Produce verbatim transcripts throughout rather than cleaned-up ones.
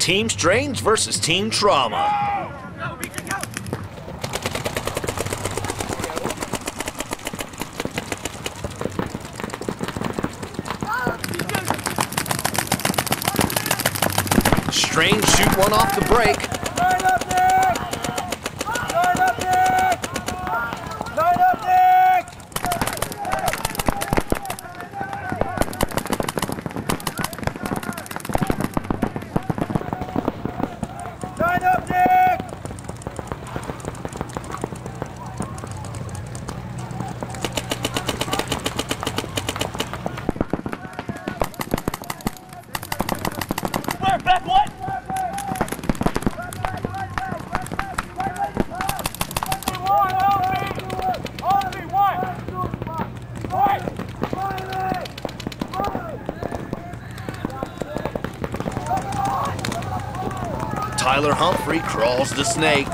Team Strange versus Team Trauma. Strange shoot one off the break. Line up, Nick! Line up, Nick! Line up, Nick! Line up, Nick! Where, back what? Tyler Humphrey crawls the snake.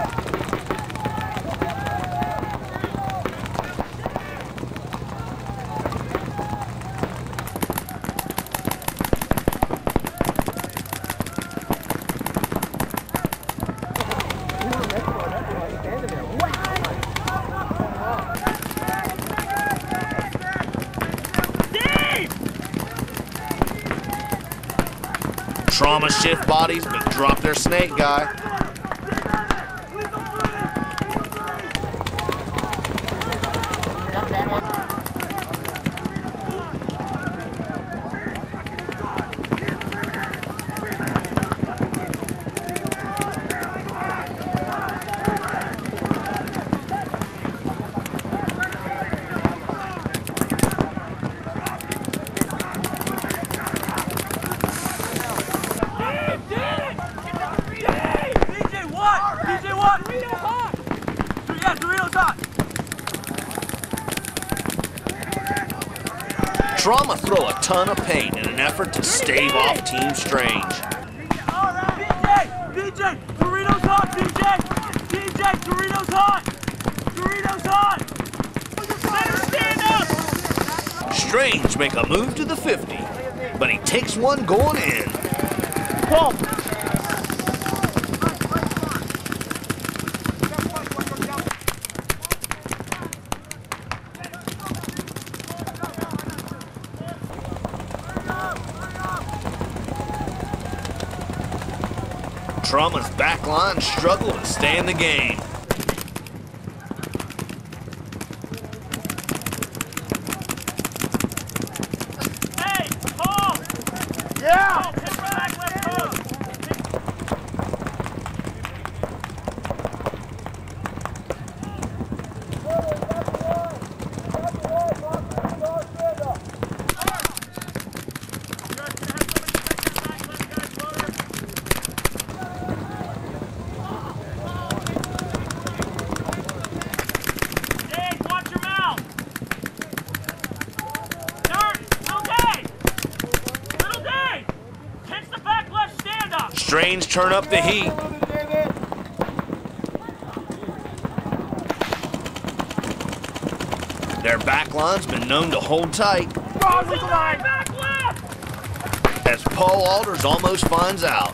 Trauma shift bodies, but drop their snake guy. Trauma throw a ton of paint in an effort to stave off Team Strange. All right. B J! B J! Doritos hot, B J! B J! Doritos hot! Doritos hot! Let her stand up! Strange make a move to the fifty, but he takes one going in. Paul! Trauma's back line struggle to stay in the game. Hey, Paul! Yeah! Paul, hit back, let's go! Strange turn up the heat. Their back line's been known to hold tight. As Paul Alders almost finds out.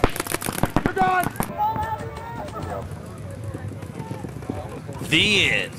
The end.